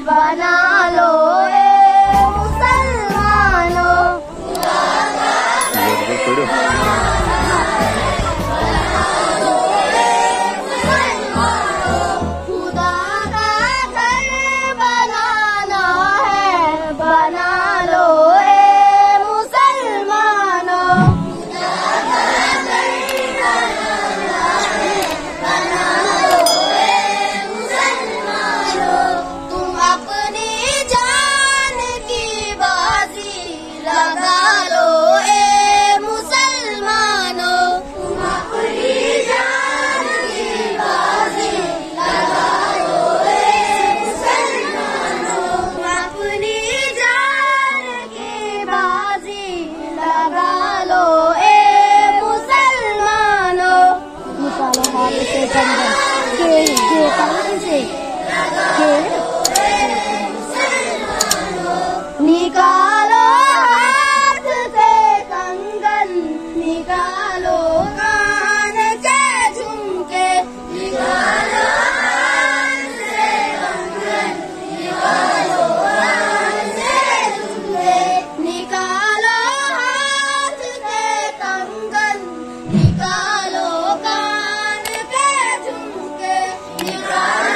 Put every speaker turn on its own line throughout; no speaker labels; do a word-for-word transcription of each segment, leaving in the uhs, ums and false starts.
बना लो ए मुसलमानों। खुदा का घर बनाना है, बना लो ए मुसलमानों। तुम अपनी जान की बाजी लगा लो ए मुसलमानों। तुम अपनी जान की बाजी लगा लो ए मुसलमानों। तुम अपनी जान की बाजी लगा लो ए मुसलमानों। निकालो हाथ से कंगन, के के कंगन से के निकालो हाथ से कंगन, निकालो कान के झुमके, निकालो हाथ से कंगन, निकालो कान से झुमके, निकालो हाथ से कंगन, निकालो कान के झुमके, निकालो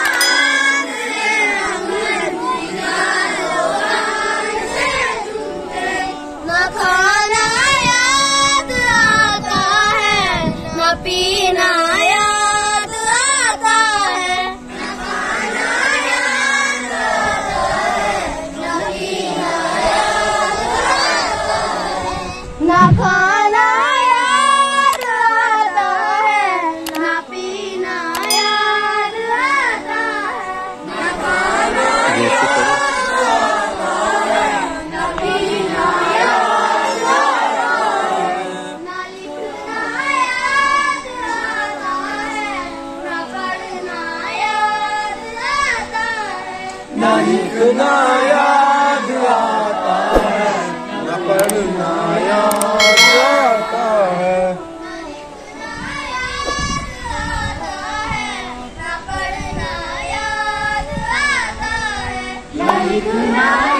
न खाना याद आता है, न पीना याद आता है, न खाना याद आता है, न पीना याद आता है, न खाना याद आता है, न पीना याद आता है, न खाना
न लिखना याद आता है, न पढ़ना याद आता है,
न लिखना